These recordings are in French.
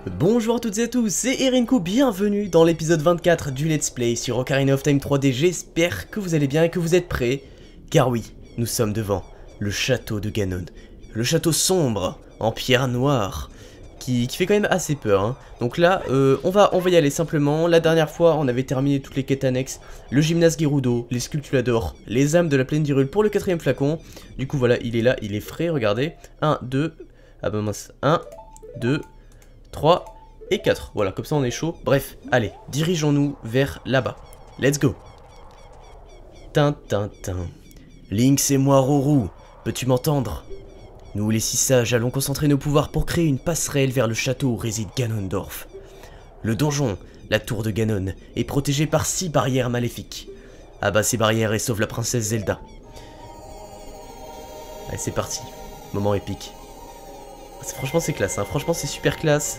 Bonjour à toutes et à tous, c'est Erinko, bienvenue dans l'épisode 24 du Let's Play sur Ocarina of Time 3D. J'espère que vous allez bien et que vous êtes prêts, car oui, nous sommes devant le château de Ganon. Le château sombre, en pierre noire, qui fait quand même assez peur, hein. Donc là, on va y aller simplement. La dernière fois, on avait terminé toutes les quêtes annexes, le gymnase Gerudo, les sculptuladors, les âmes de la plaine d'Hyrule pour le 4ème flacon. Du coup voilà, il est là, il est frais, regardez. 1, 2, ah bah mince, 1, 2, 3 et 4, voilà, comme ça on est chaud. Bref, allez, dirigeons-nous vers là-bas. Let's go. Tintintin. Link, c'est moi, Rourou. Peux-tu m'entendre? Nous, les 6 sages, allons concentrer nos pouvoirs pour créer une passerelle vers le château où réside Ganondorf. Le donjon, la tour de Ganon, est protégé par 6 barrières maléfiques. Abat ces barrières et sauve la princesse Zelda. Allez, c'est parti. Moment épique. Franchement, c'est classe, hein. Franchement, c'est super classe.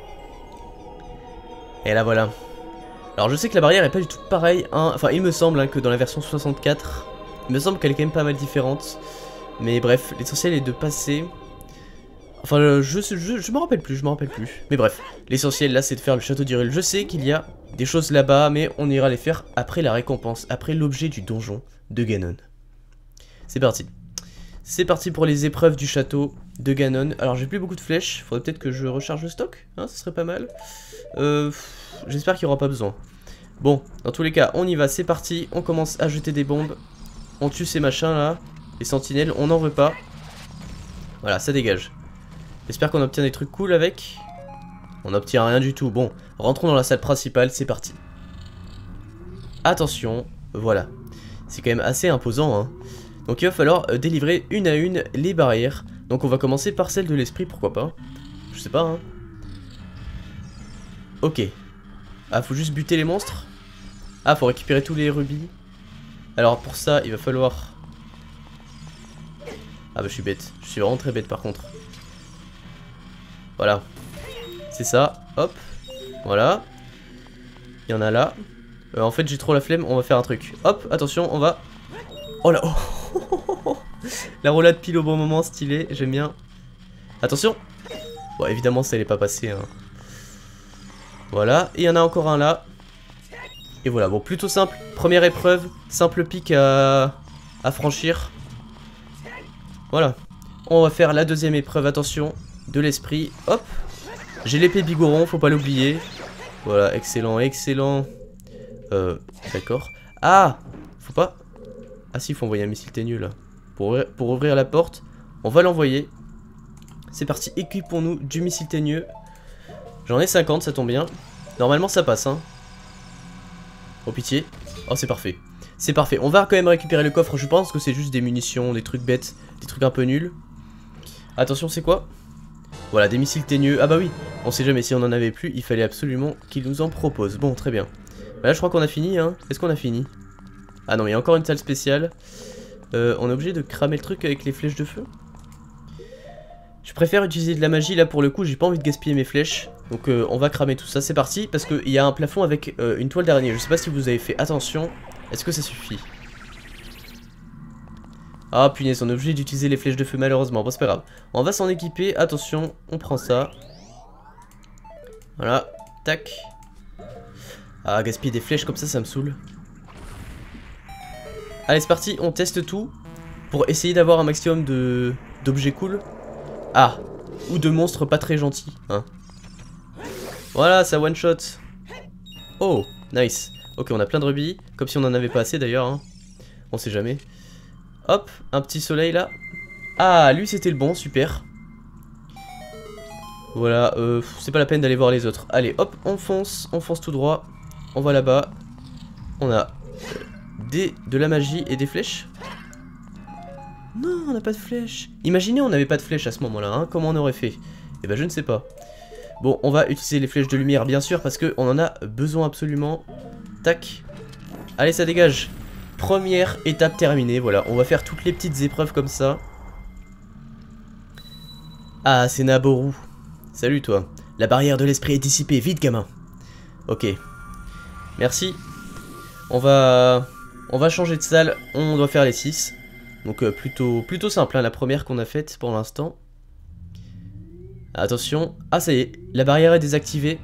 Et là, voilà. Alors, je sais que la barrière est pas du tout pareille, hein. Enfin, il me semble hein, que dans la version 64, il me semble qu'elle est quand même pas mal différente. Mais bref, l'essentiel est de passer. Enfin, je me rappelle plus, Mais bref, l'essentiel là, c'est de faire le château d'Hyrule. Je sais qu'il y a des choses là-bas, mais on ira les faire après la récompense, après l'objet du donjon de Ganon. C'est parti. C'est parti pour les épreuves du château de Ganon. Alors j'ai plus beaucoup de flèches, faudrait peut-être que je recharge le stock, hein, ça serait pas mal. J'espère qu'il n'y aura pas besoin. Bon, dans tous les cas, on y va, c'est parti. On commence à jeter des bombes. On tue ces machins là, les sentinelles, on n'en veut pas. Voilà, ça dégage. J'espère qu'on obtient des trucs cool avec. On n'obtient rien du tout. Bon, rentrons dans la salle principale, c'est parti. Attention, voilà. C'est quand même assez imposant, hein. Donc il va falloir délivrer une à une les barrières. Donc on va commencer par celle de l'esprit, pourquoi pas. Je sais pas, hein. Ok. Ah, faut juste buter les monstres. Ah, faut récupérer tous les rubis. Alors pour ça, il va falloir... Ah bah je suis bête. Je suis vraiment très bête par contre. Voilà. C'est ça. Hop. Voilà. Il y en a là. En fait j'ai trop la flemme, on va faire un truc. Hop, attention, on va... Oh là, oh. La roulade pile au bon moment, stylé, j'aime bien. Attention. Bon, évidemment, ça n'est pas passé. Hein. Voilà, et il y en a encore un là. Et voilà, bon, plutôt simple. Première épreuve, simple pic à franchir. Voilà. On va faire la deuxième épreuve, attention, de l'esprit. Hop. J'ai l'épée Bigoron, faut pas l'oublier. Voilà, excellent, excellent. D'accord. Ah, faut pas... Ah si, il faut envoyer un missile teigneux là. Pour ouvrir la porte, on va l'envoyer. C'est parti, équipons-nous du missile teigneux. J'en ai 50, ça tombe bien. Normalement ça passe, hein. Oh pitié. Oh c'est parfait. C'est parfait, on va quand même récupérer le coffre. Je pense que c'est juste des munitions, des trucs bêtes, des trucs un peu nuls. Attention, c'est quoi? Voilà, des missiles teigneux. Ah bah oui, on sait jamais si on en avait plus. Il fallait absolument qu'il nous en propose. Bon, très bien. Bah là je crois qu'on a fini, hein. Est-ce qu'on a fini? Ah non, il y a encore une salle spéciale. On est obligé de cramer le truc avec les flèches de feu. Je préfère utiliser de la magie, là pour le coup, j'ai pas envie de gaspiller mes flèches. Donc on va cramer tout ça, c'est parti. Parce qu'il y a un plafond avec une toile d'araignée. Je sais pas si vous avez fait attention. Est-ce que ça suffit? Ah punaise, on est obligé d'utiliser les flèches de feu malheureusement. Bon, c'est pas grave. On va s'en équiper, attention, on prend ça. Voilà, tac. Ah, gaspiller des flèches comme ça me saoule. Allez, c'est parti, on teste tout pour essayer d'avoir un maximum d'objets cool. Ah, ou de monstres pas très gentils, hein. Voilà, ça one shot. Oh, nice. Ok, on a plein de rubis, comme si on en avait pas assez d'ailleurs, hein. On sait jamais. Hop, un petit soleil là. Ah, lui c'était le bon, super. Voilà, c'est pas la peine d'aller voir les autres. Allez, hop, on fonce tout droit. On va là-bas. On a... de la magie et des flèches. Non, on n'a pas de flèches. Imaginez on n'avait pas de flèches à ce moment là, hein. Comment on aurait fait? Eh ben je ne sais pas. Bon, on va utiliser les flèches de lumière bien sûr parce qu'on en a besoin absolument. Tac. Allez, ça dégage. Première étape terminée, voilà. On va faire toutes les petites épreuves comme ça. Ah, c'est Naboru. Salut toi. La barrière de l'esprit est dissipée, vite gamin. Ok. Merci. On va changer de salle, on doit faire les 6. Donc plutôt simple, hein, la première qu'on a faite pour l'instant. Attention. Ah, ça y est. La barrière est désactivée.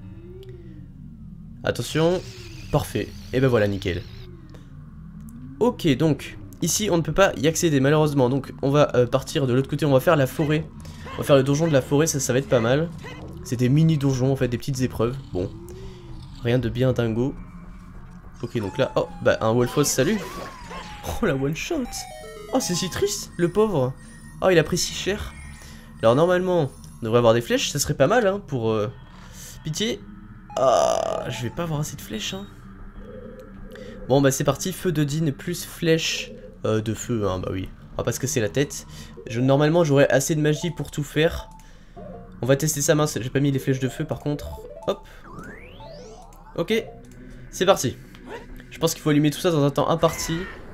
Attention. Parfait. Et ben voilà, nickel. Ok, donc, ici, on ne peut pas y accéder, malheureusement. Donc, on va partir de l'autre côté. On va faire la forêt. On va faire le donjon de la forêt. Ça va être pas mal. C'est des mini-donjons, en fait, des petites épreuves. Bon. Rien de bien dingo. Ok, donc là... Oh, bah, un Wolfos, salut. Oh, la one-shot. Oh, c'est si triste, le pauvre. Oh, il a pris si cher. Alors, normalement, on devrait avoir des flèches. Ça serait pas mal, hein, pour... Pitié. Ah, je vais pas avoir assez de flèches, hein. Bon, bah, c'est parti. Feu de Din plus flèche de feu, hein, bah oui. On va pas se casser la tête. Normalement, j'aurais assez de magie pour tout faire. On va tester ça, mince. J'ai pas mis les flèches de feu, par contre. Hop. Ok. C'est parti. Je pense qu'il faut allumer tout ça dans un temps imparti.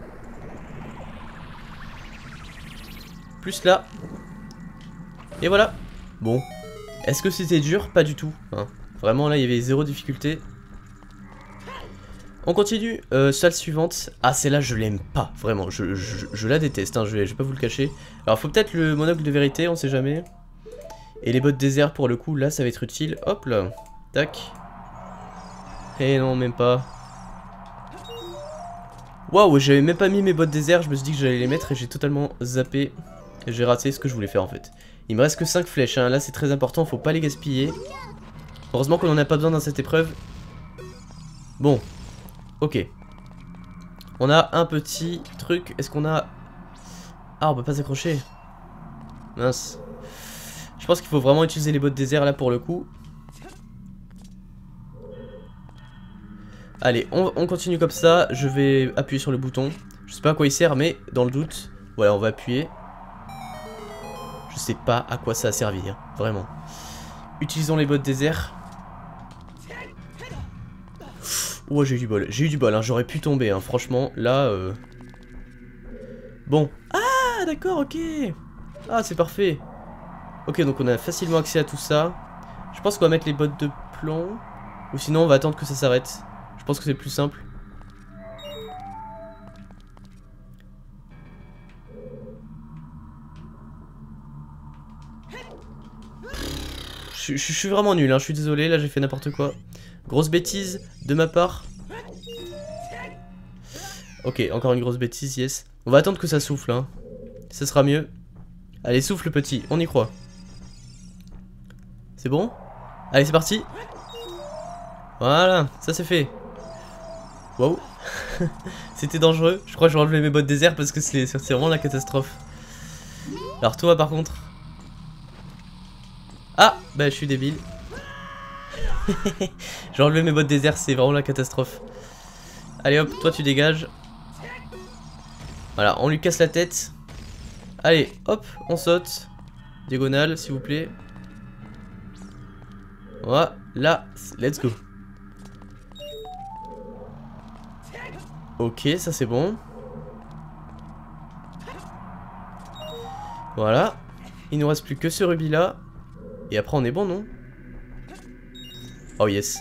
Plus là. Et voilà. Bon. Est-ce que c'était dur? Pas du tout. Hein. Vraiment, là, il y avait zéro difficulté. On continue. Salle suivante. Ah, celle-là, je l'aime pas. Vraiment, je la déteste. Hein. Je vais pas vous le cacher. Alors, faut peut-être le monocle de vérité, on sait jamais. Et les bottes désert, pour le coup, là, ça va être utile. Hop là. Tac. Eh non, même pas. Waouh, j'avais même pas mis mes bottes désert. Je me suis dit que j'allais les mettre et j'ai totalement zappé. J'ai raté ce que je voulais faire en fait. Il me reste que 5 flèches, hein. Là c'est très important, faut pas les gaspiller. Heureusement qu'on en a pas besoin dans cette épreuve. Bon, ok. On a un petit truc, est-ce qu'on a... Ah, on peut pas s'accrocher. Mince. Je pense qu'il faut vraiment utiliser les bottes désert là pour le coup. Allez, on continue comme ça, je vais appuyer sur le bouton. Je sais pas à quoi il sert, mais dans le doute, voilà, on va appuyer. Je sais pas à quoi ça a servi, hein, vraiment. Utilisons les bottes désert. Oh, j'ai eu du bol, hein, j'aurais pu tomber, hein, franchement, là... Bon. Ah, d'accord, ok. Ah, c'est parfait. Ok, donc on a facilement accès à tout ça. Je pense qu'on va mettre les bottes de plomb. Ou sinon, on va attendre que ça s'arrête. Je pense que c'est plus simple. Je suis vraiment nul, hein. Je suis désolé, là j'ai fait n'importe quoi. Grosse bêtise de ma part. Ok, encore une grosse bêtise, yes. On va attendre que ça souffle, hein. Ça sera mieux. Allez, souffle petit, on y croit. C'est bon? Allez, c'est parti. Voilà, ça c'est fait. Wow. C'était dangereux. Je crois que je vais enlever mes bottes désert parce que c'est vraiment la catastrophe. Alors toi par contre... Ah, bah je suis débile. J'ai enlevé mes bottes désert, c'est vraiment la catastrophe. Allez hop, toi tu dégages. Voilà, on lui casse la tête. Allez, hop, on saute. Diagonale, s'il vous plaît. Voilà, let's go. Ok, ça c'est bon. Voilà. Il nous reste plus que ce rubis là. Et après on est bon, non? Oh yes.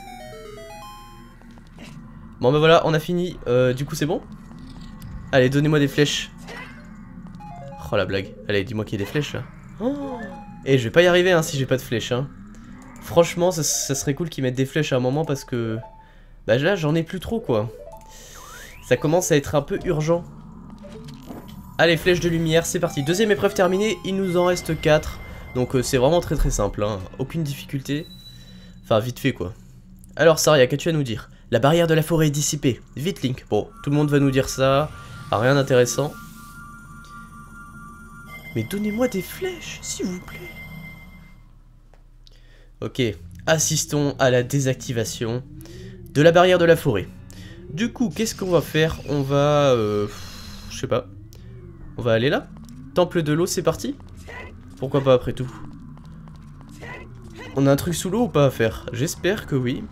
Bon bah voilà, on a fini. Du coup c'est bon. Allez, donnez-moi des flèches. Oh la blague. Allez, dis-moi qu'il y a des flèches là. Oh. Et je vais pas y arriver hein, si j'ai pas de flèches. Hein. Franchement, ça serait cool qu'ils mettent des flèches à un moment parce que... Bah là, j'en ai plus trop quoi. Ça commence à être un peu urgent. Allez, flèche de lumière, c'est parti. Deuxième épreuve terminée, il nous en reste 4. Donc c'est vraiment très très simple, hein. Aucune difficulté. Enfin, vite fait quoi. Alors Saria, qu'as-tu à nous dire? La barrière de la forêt est dissipée. Vite Link. Bon, tout le monde va nous dire ça. Ah, rien d'intéressant. Mais donnez-moi des flèches, s'il vous plaît. Ok, assistons à la désactivation de la barrière de la forêt. Du coup, qu'est-ce qu'on va faire? On va... je sais pas. On va aller là. Temple de l'eau, c'est parti. Pourquoi pas après tout. On a un truc sous l'eau ou pas à faire? J'espère que oui.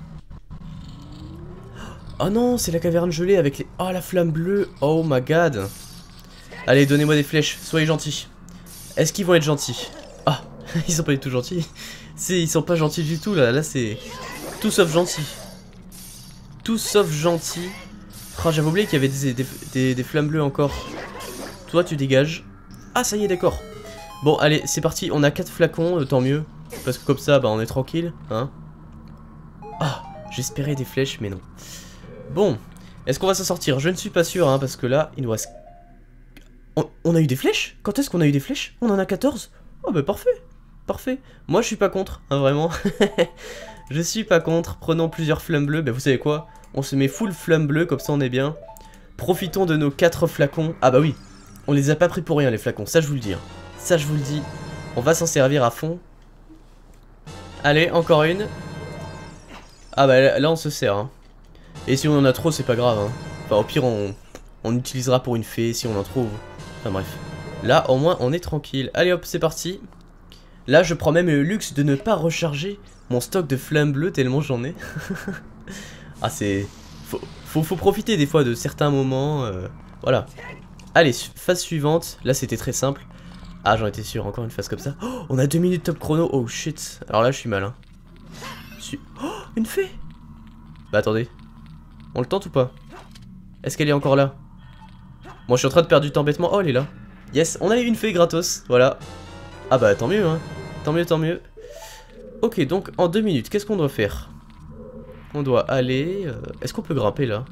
Oh non, c'est la caverne gelée avec les... Oh, la flamme bleue. Oh my god. Allez, donnez-moi des flèches. Soyez gentils. Est-ce qu'ils vont être gentils? Ah, ils sont pas du tout gentils. Ils sont pas gentils du tout là. Là, c'est tout sauf gentil. Tout sauf gentil. Oh, j'avais oublié qu'il y avait des flammes bleues encore. Toi, tu dégages. Ah, ça y est, d'accord. Bon, allez, c'est parti. On a 4 flacons, tant mieux. Parce que comme ça, bah on est tranquille, hein. Ah, j'espérais des flèches, mais non. Bon, est-ce qu'on va s'en sortir? Je ne suis pas sûr, hein, parce que là, il nous reste... On a eu des flèches? Quand est-ce qu'on a eu des flèches? On en a 14? Oh bah parfait, parfait. Moi je suis pas contre, hein, vraiment. Je suis pas contre, prenons plusieurs flammes bleues. Bah vous savez quoi? On se met full flamme bleue, comme ça on est bien. Profitons de nos 4 flacons. Ah bah oui, on les a pas pris pour rien les flacons, ça je vous le dis. Hein. Ça je vous le dis. On va s'en servir à fond. Allez, encore une. Ah bah là on se sert. Hein. Et si on en a trop, c'est pas grave. Hein. Enfin au pire on utilisera pour une fée si on en trouve. Enfin bref. Là au moins on est tranquille. Allez hop, c'est parti. Là je prends même le luxe de ne pas recharger mon stock de flammes bleues tellement j'en ai. Ah c'est... Faut profiter des fois de certains moments. Voilà. Allez, phase suivante. Là c'était très simple. Ah j'en étais sûr, encore une phase comme ça. Oh, on a 2 minutes top chrono. Oh shit. Alors là je suis mal. Hein. Oh, une fée. Bah attendez. On le tente ou pas? Est-ce qu'elle est encore là? Bon je suis en train de perdre du temps bêtement. Oh elle est là. Yes, on a eu une fée gratos. Voilà. Ah bah tant mieux hein. Tant mieux, tant mieux. Ok donc en 2 minutes qu'est-ce qu'on doit faire? On doit aller... Est-ce qu'on peut grimper là?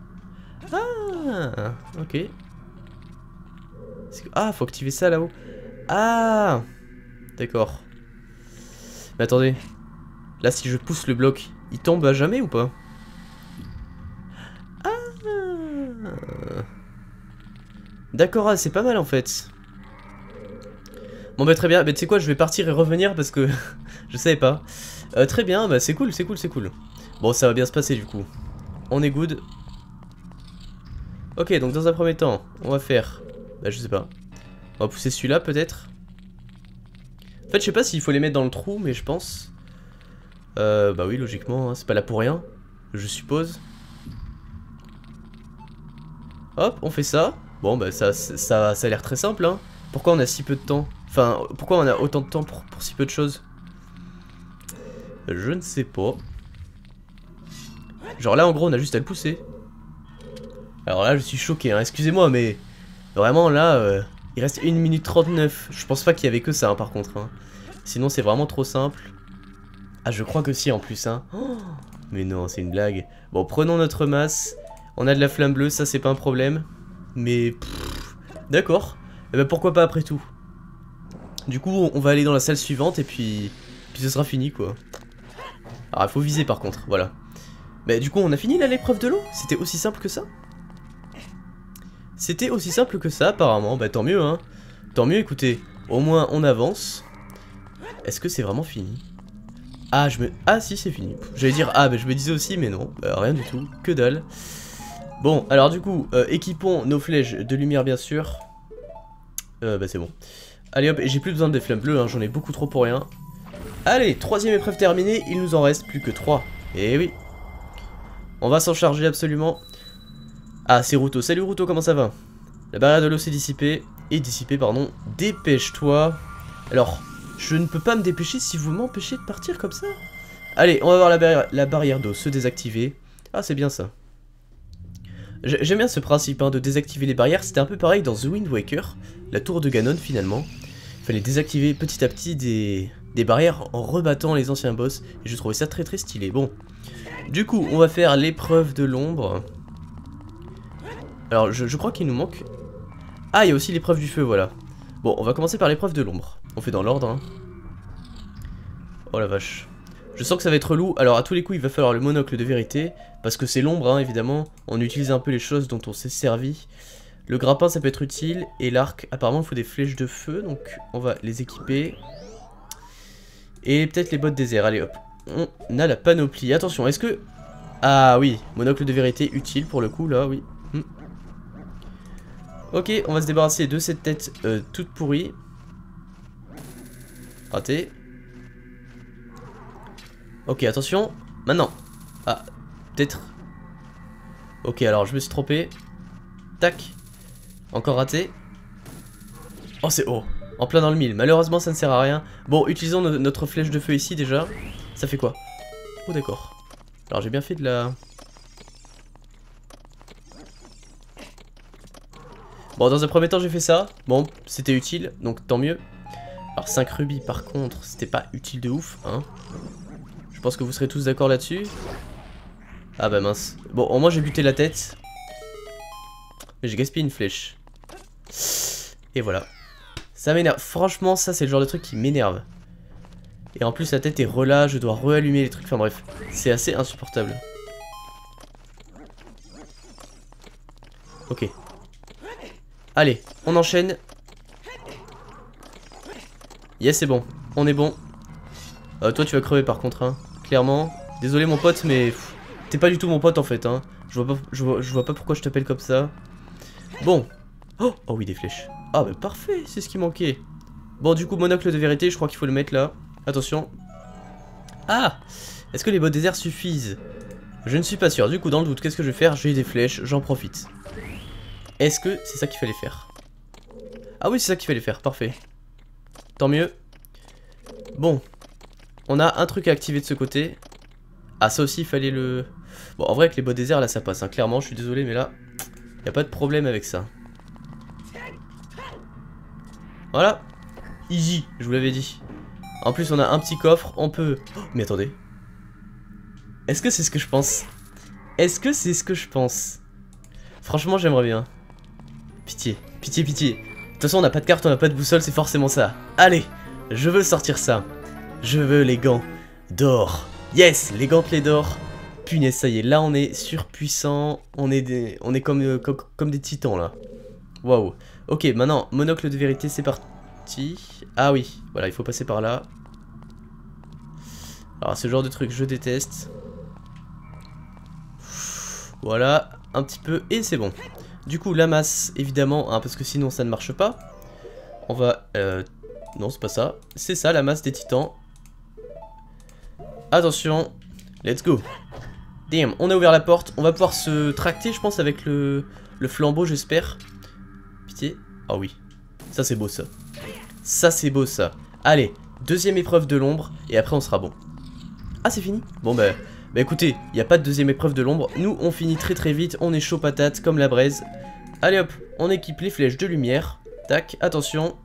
Ah, ok. Ah, faut activer ça là-haut. Ah, d'accord. Mais attendez. Là, si je pousse le bloc, il tombe à jamais ou pas? Ah. D'accord, ah, c'est pas mal en fait. Bon bah très bien, mais tu sais quoi, je vais partir et revenir parce que je savais pas. Très bien, bah c'est cool, c'est cool, c'est cool. Bon, ça va bien se passer du coup. On est good. Ok, donc dans un premier temps, on va faire... Bah je sais pas. On va pousser celui-là peut-être. En fait, je sais pas s'il faut les mettre dans le trou, mais je pense. Bah oui, logiquement, hein, c'est pas là pour rien. Je suppose. Hop, on fait ça. Bon, bah ça a l'air très simple, hein. Pourquoi on a si peu de temps? Enfin, pourquoi on a autant de temps pour si peu de choses? Je ne sais pas. Genre là, en gros, on a juste à le pousser. Alors là, je suis choqué, hein. Excusez-moi, mais... Vraiment, là, il reste 1 minute 39. Je pense pas qu'il y avait que ça, hein, par contre. Hein. Sinon, c'est vraiment trop simple. Ah, je crois que si, en plus, hein. Oh, mais non, c'est une blague. Bon, prenons notre masse. On a de la flamme bleue, ça, c'est pas un problème. Mais... D'accord. Et bah, pourquoi pas après tout. Du coup, on va aller dans la salle suivante, et puis ce sera fini, quoi. Alors, il faut viser, par contre, voilà. Bah, du coup, on a fini, là, l'épreuve de l'eau. C'était aussi simple que ça. C'était aussi simple que ça apparemment, bah tant mieux hein. Tant mieux, écoutez, au moins on avance. Est-ce que c'est vraiment fini? Ah si c'est fini. J'allais dire ah bah je me disais aussi mais non, bah, rien du tout, que dalle. Bon alors du coup, équipons nos flèches de lumière bien sûr. Bah c'est bon. Allez hop, et j'ai plus besoin des flammes bleues, hein, j'en ai beaucoup trop pour rien. Allez, 3ème épreuve terminée, il nous en reste plus que 3. Eh oui. On va s'en charger absolument. Ah, c'est Ruto. Salut Ruto, comment ça va? La barrière de l'eau s'est dissipée. Pardon. Dépêche-toi. Alors, je ne peux pas me dépêcher si vous m'empêchez de partir comme ça. Allez, on va voir la barrière d'eau se désactiver. Ah, c'est bien ça. J'aime bien ce principe hein, de désactiver les barrières. C'était un peu pareil dans The Wind Waker, la tour de Ganon finalement. Il fallait désactiver petit à petit des barrières en rebattant les anciens boss. Et je trouvais ça très très stylé. Bon, du coup, on va faire l'épreuve de l'ombre. Alors, je crois qu'il nous manque... Ah, il y a aussi l'épreuve du feu, voilà. Bon, on va commencer par l'épreuve de l'ombre. On fait dans l'ordre, hein. Oh la vache. Je sens que ça va être relou. Alors, à tous les coups, il va falloir le monocle de vérité. Parce que c'est l'ombre, hein, évidemment. On utilise un peu les choses dont on s'est servi. Le grappin, ça peut être utile. Et l'arc, apparemment, il faut des flèches de feu. Donc, on va les équiper. Et peut-être les bottes désert. Allez, hop. On a la panoplie. Attention, est-ce que... Ah oui, monocle de vérité utile pour le coup, là, oui. Ok, on va se débarrasser de cette tête toute pourrie. Raté. Ok, attention. Maintenant. Ah, peut-être. Ok, alors je me suis trompé. Tac. Encore raté. Oh, c'est haut. En plein dans le mille. Malheureusement, ça ne sert à rien. Bon, utilisons notre flèche de feu ici déjà. Ça fait quoi? Oh, d'accord. Alors, j'ai bien fait de la... Bon, dans un premier temps, j'ai fait ça. Bon, c'était utile, donc tant mieux. Alors 5 rubis par contre, c'était pas utile de ouf, hein. Je pense que vous serez tous d'accord là-dessus. Ah bah mince. Bon, au moins j'ai buté la tête. Mais j'ai gaspillé une flèche. Et voilà. Ça m'énerve. Franchement, ça c'est le genre de truc qui m'énerve. Et en plus la tête est relâche, je dois reallumer les trucs. Enfin bref, c'est assez insupportable. Ok. Allez, on enchaîne. Yes, c'est bon. On est bon. Toi, tu vas crever par contre, hein. Clairement. Désolé, mon pote, mais t'es pas du tout mon pote en fait, hein. Je vois pas pourquoi je t'appelle comme ça. Bon. Oh oui, des flèches. Ah, bah parfait, c'est ce qui manquait. Bon, du coup, monocle de vérité, je crois qu'il faut le mettre là. Attention. Ah! Est-ce que les bottes désert suffisent? Je ne suis pas sûr. Du coup, dans le doute, qu'est-ce que je vais faire? J'ai des flèches, j'en profite. Est-ce que c'est ça qu'il fallait faire? Ah oui, c'est ça qu'il fallait faire, parfait. Tant mieux. Bon. On a un truc à activer de ce côté. Ah, ça aussi, il fallait le... Bon, en vrai, avec les bottes désert, là, ça passe, hein. Clairement, je suis désolé, mais là, y a pas de problème avec ça. Voilà. Easy, je vous l'avais dit. En plus, on a un petit coffre, on peut... Oh, mais attendez. Est-ce que c'est ce que je pense? Est-ce que c'est ce que je pense? Franchement, j'aimerais bien. Pitié, pitié, pitié. De toute façon, on n'a pas de carte, on n'a pas de boussole, c'est forcément ça. Allez, je veux sortir ça. Je veux les gants d'or. Yes, les gantelets d'or. Punaise, ça y est, là on est surpuissant. On est comme des titans là. Waouh. Ok, maintenant, monocle de vérité, c'est parti. Ah oui, voilà, il faut passer par là. Alors, ce genre de truc, je déteste. Voilà, un petit peu, et c'est bon. Du coup, la masse, évidemment, hein, parce que sinon ça ne marche pas. On va... non, c'est pas ça. C'est ça, la masse des titans. Attention, let's go. Damn, on a ouvert la porte. On va pouvoir se tracter, je pense, avec le flambeau, j'espère. Pitié. Ah oui, ça c'est beau, ça. Ça c'est beau, ça. Allez, deuxième épreuve de l'ombre, et après on sera bon. Ah, c'est fini? Bon, bah écoutez, il n'y a pas de deuxième épreuve de l'ombre. Nous, on finit très très vite. On est chaud patate, comme la braise. Allez hop, on équipe les flèches de lumière. Tac, attention.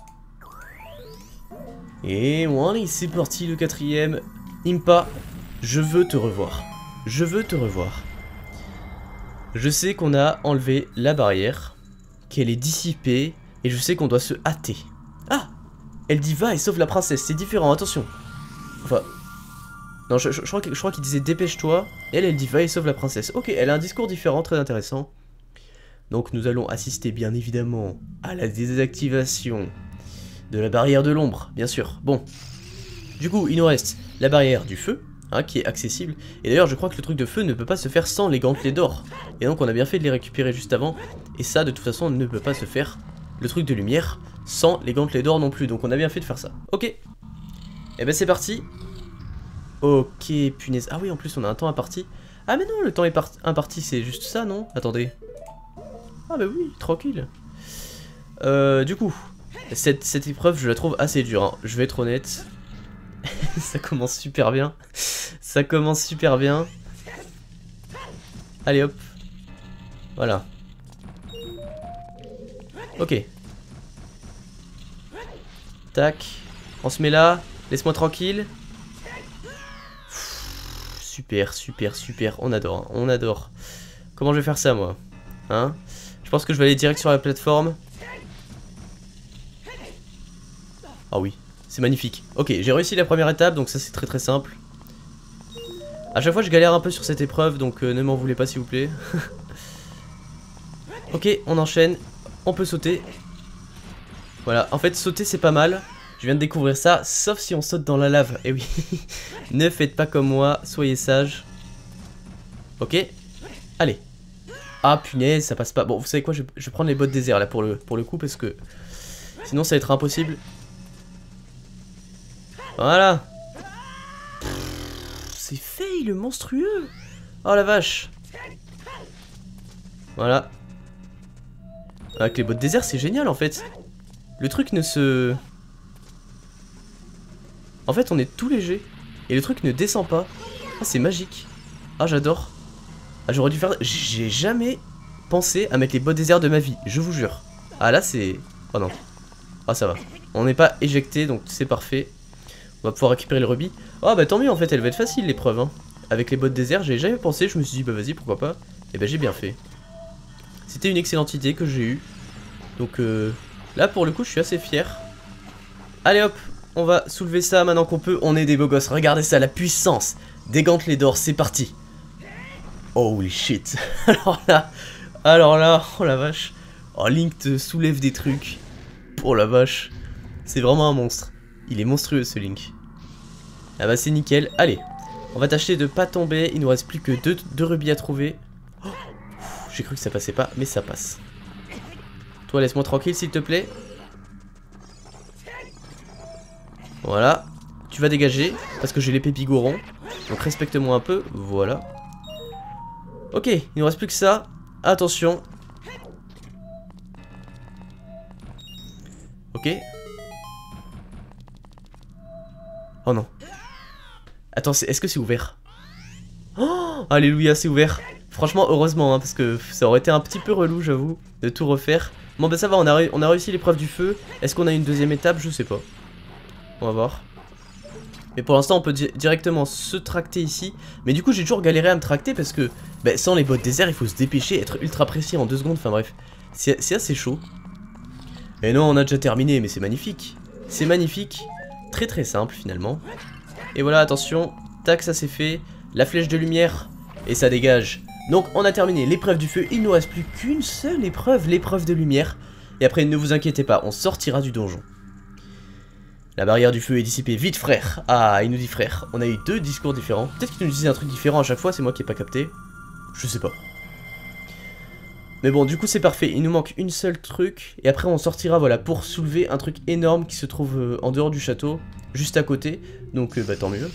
Et voilà, c'est parti, le quatrième. Impa, je veux te revoir. Je veux te revoir. Je sais qu'on a enlevé la barrière, qu'elle est dissipée, et je sais qu'on doit se hâter. Ah! Elle dit va et sauve la princesse, c'est différent, attention. Enfin... Non, je crois qu'il disait dépêche-toi. Elle dit va et sauve la princesse. Ok, elle a un discours différent, très intéressant. Donc nous allons assister bien évidemment à la désactivation de la barrière de l'ombre, bien sûr. Bon, du coup il nous reste la barrière du feu, hein, qui est accessible. Et d'ailleurs je crois que le truc de feu ne peut pas se faire sans les gantelets d'or. Et donc on a bien fait de les récupérer juste avant. Et ça de toute façon ne peut pas se faire, le truc de lumière, sans les gantelets d'or non plus. Donc on a bien fait de faire ça. Ok, et ben c'est parti. Ok, punaise. Ah oui, en plus on a un temps imparti. Ah mais non, le temps imparti c'est juste ça, non? Attendez. Ah bah oui, tranquille. Du coup, cette épreuve je la trouve assez dure, hein. Je vais être honnête. Ça commence super bien. Ça commence super bien. Allez hop. Voilà. Ok. Tac. On se met là. Laisse-moi tranquille. Super, super, super. On adore, hein. On adore. Comment je vais faire ça, moi? Hein? Je pense que je vais aller direct sur la plateforme. Ah oui, c'est magnifique. Ok, j'ai réussi la première étape, donc ça c'est très très simple. À chaque fois je galère un peu sur cette épreuve, donc ne m'en voulez pas s'il vous plaît. Ok, on enchaîne. On peut sauter. Voilà, en fait sauter c'est pas mal. Je viens de découvrir ça, sauf si on saute dans la lave. Eh oui, ne faites pas comme moi, soyez sages. Ok, allez. Ah punaise, ça passe pas. Bon, vous savez quoi, je vais prendre les bottes désert là pour le coup, parce que sinon ça va être impossible. Voilà. C'est fail, le monstrueux. Oh la vache. Voilà. Avec les bottes désert, c'est génial en fait. Le truc ne se... En fait, on est tout léger. Et le truc ne descend pas. Ah, c'est magique. Ah, j'adore. Ah, j'aurais dû faire... J'ai jamais pensé à mettre les bottes désert de ma vie. Je vous jure. Ah, là, c'est... Oh non. Ah, ça va. On n'est pas éjecté, donc c'est parfait. On va pouvoir récupérer le rubis. Oh bah tant mieux en fait, elle va être facile l'épreuve. Hein. Avec les bottes désert, j'ai jamais pensé, je me suis dit bah vas-y pourquoi pas. Et bah j'ai bien fait. C'était une excellente idée que j'ai eue. Donc là pour le coup je suis assez fier. Allez hop, on va soulever ça maintenant qu'on peut. On est des beaux gosses, regardez ça, la puissance des gantelets d'or, c'est parti. Holy shit. Alors là, oh la vache. Oh Link te soulève des trucs. Oh la vache. C'est vraiment un monstre. Il est monstrueux ce Link. Ah bah c'est nickel. Allez, on va tâcher de pas tomber. Il nous reste plus que deux rubis à trouver. Oh, j'ai cru que ça passait pas, mais ça passe. Toi laisse-moi tranquille s'il te plaît. Voilà. Tu vas dégager, parce que j'ai l'épée Bigoron. Donc respecte-moi un peu, voilà. Ok, il ne reste plus que ça. Attention. Ok. Oh non. Attends, est-ce que c'est ouvert? Oh, alléluia, c'est ouvert. Franchement, heureusement, hein, parce que ça aurait été un petit peu relou, j'avoue, de tout refaire. Bon, bah ça va, on a réussi l'épreuve du feu. Est-ce qu'on a une deuxième étape? Je sais pas. On va voir. Mais pour l'instant, on peut directement se tracter ici. Mais du coup, j'ai toujours galéré à me tracter parce que bah, sans les bottes désert, il faut se dépêcher, être ultra précis en 2 secondes. Enfin bref, c'est assez chaud. Et non, on a déjà terminé, mais c'est magnifique. C'est magnifique. Très très simple finalement. Et voilà, attention. Tac, ça c'est fait. La flèche de lumière. Et ça dégage. Donc on a terminé l'épreuve du feu. Il ne nous reste plus qu'une seule épreuve, l'épreuve de lumière. Et après, ne vous inquiétez pas, on sortira du donjon. La barrière du feu est dissipée. Vite frère. Ah, il nous dit frère. On a eu 2 discours différents. Peut-être qu'il nous disait un truc différent à chaque fois, c'est moi qui ai pas capté. Je sais pas. Mais bon, du coup c'est parfait. Il nous manque une seule truc. Et après on sortira, voilà, pour soulever un truc énorme qui se trouve en dehors du château. Juste à côté. Donc bah tant mieux.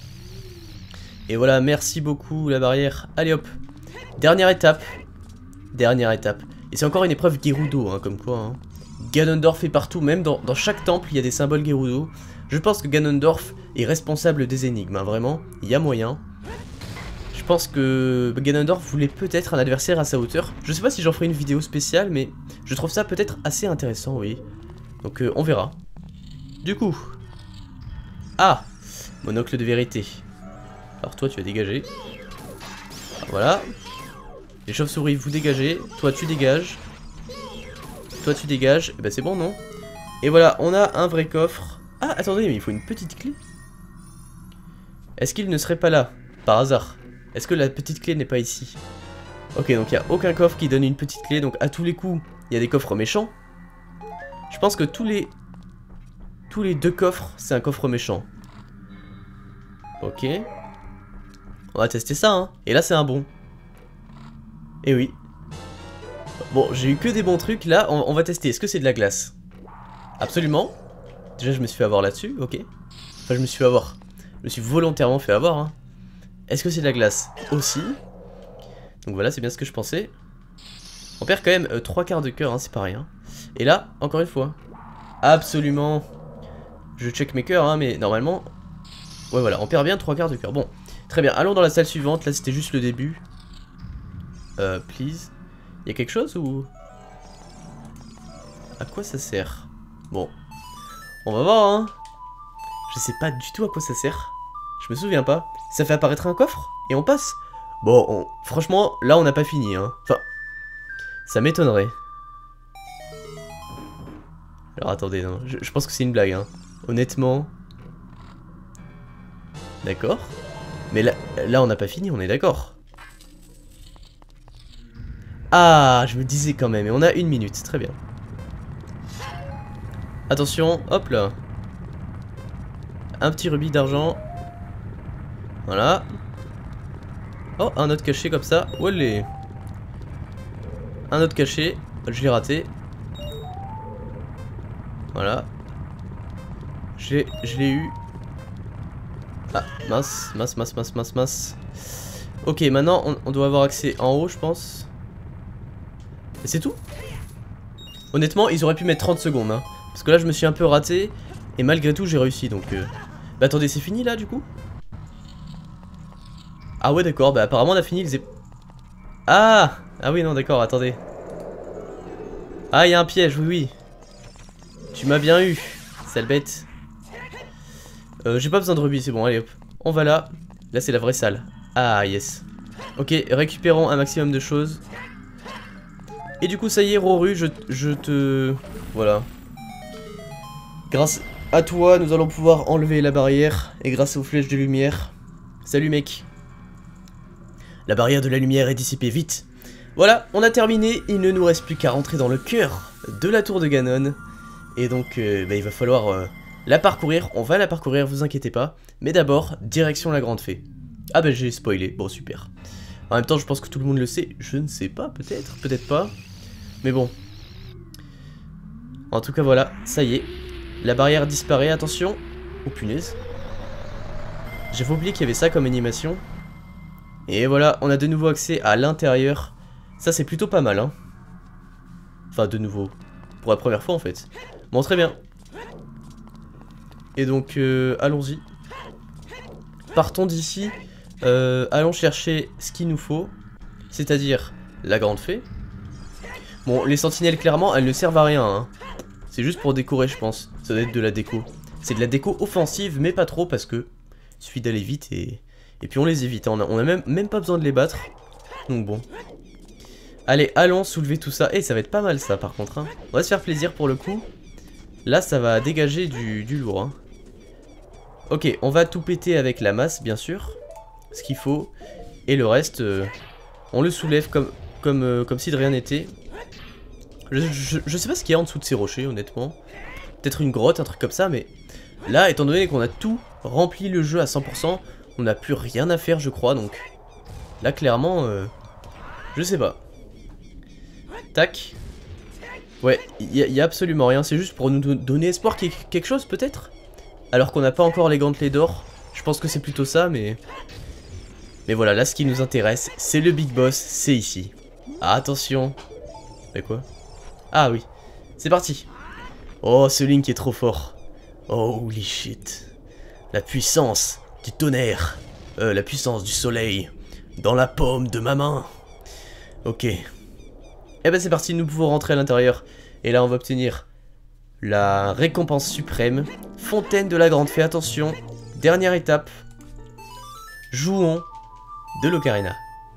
Et voilà, merci beaucoup la barrière. Allez hop. Dernière étape. Dernière étape. Et c'est encore une épreuve Gerudo, hein, comme quoi. Hein. Ganondorf est partout, même dans chaque temple, il y a des symboles Gerudo. Je pense que Ganondorf est responsable des énigmes, hein, vraiment, il y a moyen. Je pense que Ganondorf voulait peut-être un adversaire à sa hauteur. Je sais pas si j'en ferai une vidéo spéciale, mais je trouve ça peut-être assez intéressant, oui. Donc on verra. Du coup... Ah, monocle de vérité. Alors toi tu vas dégager. Voilà. Les chauves-souris vous dégagez, toi tu dégages. Toi tu dégages, et bah c'est bon non? Et voilà, on a un vrai coffre. Ah attendez, mais il faut une petite clé. Est-ce qu'il ne serait pas là, par hasard? Est-ce que la petite clé n'est pas ici? Ok, donc il n'y a aucun coffre qui donne une petite clé, donc à tous les coups, il y a des coffres méchants. Je pense que tous les 2 coffres, c'est un coffre méchant. Ok. On va tester ça, hein. Et là c'est un bon. Et oui. Bon, j'ai eu que des bons trucs, là, on va tester. Est-ce que c'est de la glace? Absolument. Déjà, je me suis fait avoir là-dessus, ok. Enfin, je me suis fait avoir. Je me suis volontairement fait avoir, hein. Est-ce que c'est de la glace? Aussi. Donc voilà, c'est bien ce que je pensais. On perd quand même 3 quarts de cœur, hein, c'est pas rien. Et là, encore une fois. Absolument. Je check mes cœurs, hein, mais normalement... Ouais, voilà, on perd bien 3 quarts de cœur. Bon, très bien, allons dans la salle suivante. Là, c'était juste le début. Please. Y'a quelque chose ou... À quoi ça sert? Bon. On va voir, hein. Je sais pas du tout à quoi ça sert. Je me souviens pas. Ça fait apparaître un coffre et on passe. Bon, franchement, là on n'a pas fini, hein. Enfin, ça m'étonnerait. Alors attendez, non. Je pense que c'est une blague, hein. Honnêtement. D'accord. Mais là on n'a pas fini, on est d'accord. Ah, je me disais quand même, et on a 1 minute, très bien. Attention, hop là. Un petit rubis d'argent. Voilà. Oh, un autre caché comme ça. Olé. Un autre caché. Je l'ai raté. Voilà. Je l'ai eu. Ah, mince, mince. Ok, maintenant on doit avoir accès en haut, je pense. Et c'est tout? Honnêtement, ils auraient pu mettre 30 secondes, hein. Parce que là, je me suis un peu raté. Et malgré tout, j'ai réussi, donc... Bah attendez, c'est fini, là, du coup? Ah ouais, d'accord, bah apparemment, on a fini les... Ah! Ah oui, non, d'accord, attendez. Ah, il y a un piège, oui, oui. Tu m'as bien eu. sale bête. J'ai pas besoin de rubis, c'est bon, allez hop. On va là. Là c'est la vraie salle. Ah yes. Ok, récupérons un maximum de choses. Et du coup ça y est Roru, je te... Voilà. Grâce à toi nous allons pouvoir enlever la barrière. Et grâce aux flèches de lumière. Salut mec. La barrière de la lumière est dissipée vite. Voilà, on a terminé, il ne nous reste plus qu'à rentrer dans le cœur de la tour de Ganon. Et donc il va falloir la parcourir, on va la parcourir, vous inquiétez pas. Mais d'abord, direction la grande fée. Ah bah j'ai spoilé, bon super. En même temps je pense que tout le monde le sait, je ne sais pas, peut-être pas. Mais bon. En tout cas voilà, ça y est. La barrière disparaît, attention. Oh punaise. J'avais oublié qu'il y avait ça comme animation. Et voilà, on a de nouveau accès à l'intérieur. Ça c'est plutôt pas mal hein. Enfin de nouveau. Pour la première fois en fait. Bon très bien. Et donc allons-y. Partons d'ici. Allons chercher ce qu'il nous faut. C'est-à-dire la grande fée. Bon les sentinelles clairement elles ne servent à rien hein. C'est juste pour décorer je pense. Ça doit être de la déco. C'est de la déco offensive mais pas trop parce que il suffit d'aller vite et puis on les évite. On a même pas besoin de les battre. Donc bon. Allez, allons soulever tout ça. Et ça va être pas mal ça par contre. Hein. On va se faire plaisir pour le coup. Là ça va dégager du lourd. Hein. Ok, on va tout péter avec la masse bien sûr. Ce qu'il faut. Et le reste, on le soulève comme si de rien n'était. Je sais pas ce qu'il y a en dessous de ces rochers honnêtement. Peut-être une grotte, un truc comme ça. Mais là, étant donné qu'on a tout rempli le jeu à 100%, on n'a plus rien à faire je crois. Donc là clairement, je sais pas. Tac. Ouais, il y a absolument rien. C'est juste pour nous donner espoir qu'il y ait quelque chose peut-être. Alors qu'on n'a pas encore les gantelets d'or. Je pense que c'est plutôt ça, mais voilà, là ce qui nous intéresse, c'est le big boss, c'est ici. Ah, attention. Mais quoi? Ah oui, c'est parti. Oh, ce Link est trop fort. Oh, holy shit. La puissance du tonnerre. La puissance du soleil. Dans la paume de ma main. Ok. Eh ben c'est parti, nous pouvons rentrer à l'intérieur. Et là on va obtenir la récompense suprême. Fontaine de la grande fée, attention. Dernière étape. Jouons de l'ocarina.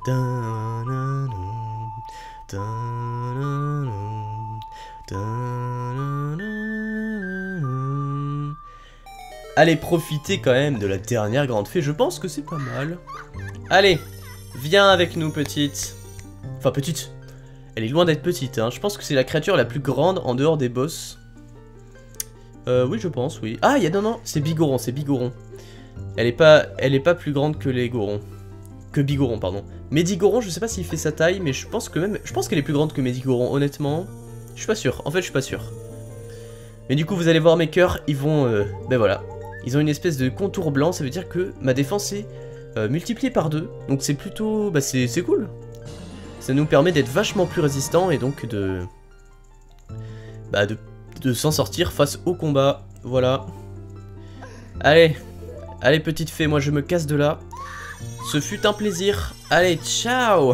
Allez, profitez quand même de la dernière grande fée, je pense que c'est pas mal. Allez, viens avec nous petite. Enfin petite. Elle est loin d'être petite, hein. Je pense que c'est la créature la plus grande en dehors des boss. Oui, je pense, oui. Ah, non, c'est Bigoron, c'est Bigoron. Elle est pas plus grande que les Gorons. Que Bigoron, pardon. Medigoron, je sais pas s'il fait sa taille, mais je pense qu'elle est plus grande que Medigoron, honnêtement. Je suis pas sûr, en fait, je suis pas sûr. Mais du coup, vous allez voir mes cœurs, ils vont... ben voilà. Ils ont une espèce de contour blanc, ça veut dire que ma défense est multipliée par 2. Donc c'est plutôt... Bah c'est cool. Ça nous permet d'être vachement plus résistants et donc de... Bah de s'en sortir face au combat. Voilà. Allez. Allez petite fée, moi je me casse de là. Ce fut un plaisir. Allez, ciao.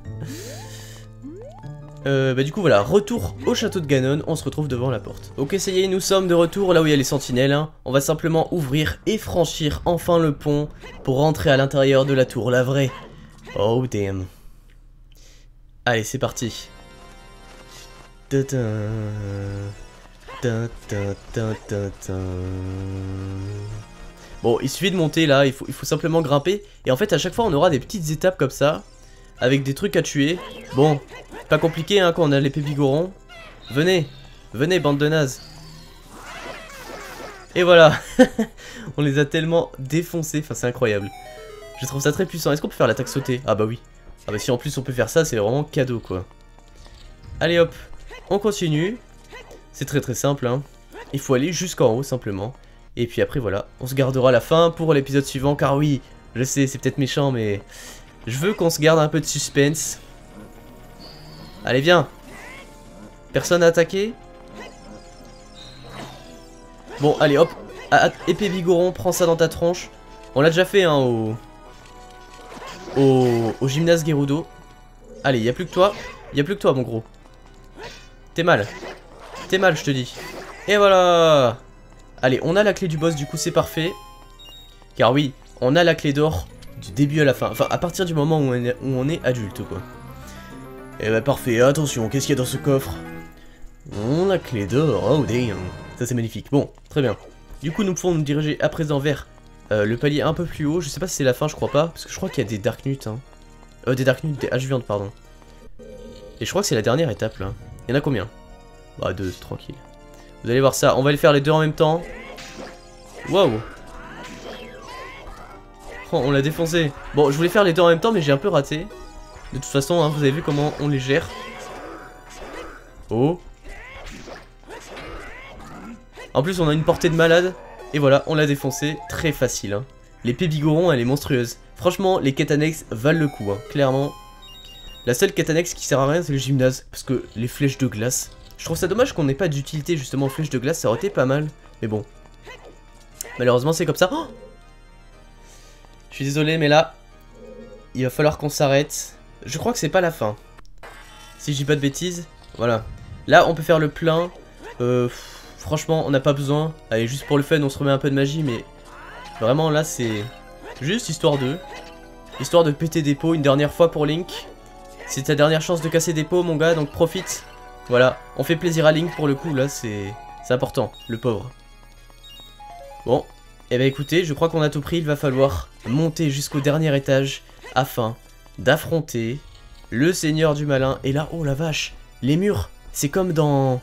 Bah du coup voilà, retour au château de Ganon, on se retrouve devant la porte. Ok ça y est, nous sommes de retour là où il y a les sentinelles, hein. On va simplement ouvrir et franchir enfin le pont pour rentrer à l'intérieur de la tour, la vraie. Oh damn. Allez c'est parti. Bon il suffit de monter là, il faut simplement grimper. Et en fait à chaque fois on aura des petites étapes comme ça, avec des trucs à tuer. Bon, pas compliqué hein quand on a l'épée Bigoron. Venez, venez bande de nazes. Et voilà. On les a tellement défoncés, enfin c'est incroyable. Je trouve ça très puissant. Est-ce qu'on peut faire l'attaque sautée? Ah bah oui. Ah bah si en plus on peut faire ça, c'est vraiment cadeau quoi. Allez hop, on continue. C'est très simple hein. Il faut aller jusqu'en haut simplement. Et puis après voilà, on se gardera la fin pour l'épisode suivant. Car oui, je sais c'est peut-être méchant mais... Je veux qu'on se garde un peu de suspense. Allez viens. Personne à attaquer. Bon allez hop. Épée Bigoron, prends ça dans ta tronche. On l'a déjà fait hein au gymnase Gerudo. Allez, y'a plus que toi. Y'a plus que toi mon gros. T'es mal. T'es mal je te dis. Et voilà. Allez, on a la clé du boss, du coup c'est parfait. Car oui, on a la clé d'or du début à la fin. Enfin, à partir du moment où on est adulte, quoi. Et bah parfait, attention, qu'est-ce qu'il y a dans ce coffre? On a la clé d'or, oh damn. Ça c'est magnifique, bon, très bien. Du coup, nous pouvons nous diriger à présent vers le palier un peu plus haut. Je sais pas si c'est la fin, je crois pas. Parce que je crois qu'il y a des Dark Nut, hein. Des Dark Nut, des H-Viande, pardon. Et je crois que c'est la dernière étape, là. Il y en a combien? Bah, 2, tranquille. Vous allez voir ça, on va les faire les deux en même temps. Waouh. Oh, on l'a défoncé. Bon, je voulais faire les deux en même temps, mais j'ai un peu raté. De toute façon, hein, vous avez vu comment on les gère. Oh. En plus, on a une portée de malade. Et voilà, on l'a défoncé. Très facile. Hein. L'épée Bigoron, elle est monstrueuse. Franchement, les quêtes annexes valent le coup. Hein, clairement. La seule quête annexe qui sert à rien, c'est le gymnase. Parce que les flèches de glace. Je trouve ça dommage qu'on n'ait pas d'utilité justement aux flèches de glace. Ça aurait été pas mal. Mais bon. Malheureusement, c'est comme ça. Oh, je suis désolé, mais là, il va falloir qu'on s'arrête. Je crois que c'est pas la fin. Si je dis pas de bêtises. Voilà. Là, on peut faire le plein. Franchement, on n'a pas besoin. Allez, juste pour le fun, on se remet un peu de magie. Mais vraiment, là, c'est juste histoire de péter des pots une dernière fois pour Link. C'est ta dernière chance de casser des pots, mon gars, donc profite. Voilà, on fait plaisir à Link pour le coup, là, c'est important, le pauvre. Bon, eh ben écoutez, je crois qu'on a tout pris. Il va falloir monter jusqu'au dernier étage afin d'affronter le Seigneur du Malin. Et là, oh la vache, les murs, c'est comme dans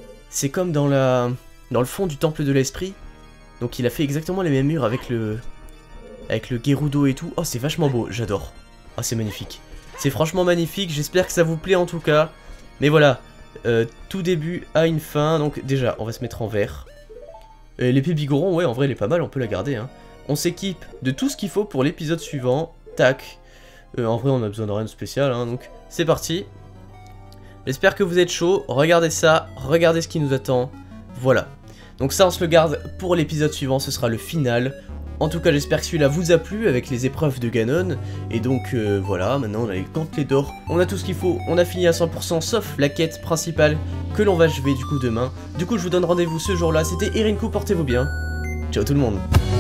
le fond du temple de l'esprit. Donc il a fait exactement les mêmes murs avec le Gerudo et tout. Oh, c'est vachement beau, j'adore. Oh, c'est magnifique. C'est franchement magnifique, j'espère que ça vous plaît en tout cas. Mais voilà, tout début a une fin. Donc déjà, on va se mettre en vert. L'épée Bigoron, ouais, en vrai, elle est pas mal, on peut la garder. Hein. On s'équipe de tout ce qu'il faut pour l'épisode suivant. Tac. En vrai, on a besoin de rien de spécial, hein, donc c'est parti. J'espère que vous êtes chaud. Regardez ça, regardez ce qui nous attend. Voilà. Donc ça, on se le garde pour l'épisode suivant, ce sera le final. En tout cas, j'espère que celui-là vous a plu avec les épreuves de Ganon. Et donc, voilà, maintenant on a les gantelets d'or. On a tout ce qu'il faut, on a fini à 100%, sauf la quête principale que l'on va achever du coup demain. Du coup, je vous donne rendez-vous ce jour-là. C'était Irinku, portez-vous bien. Ciao tout le monde.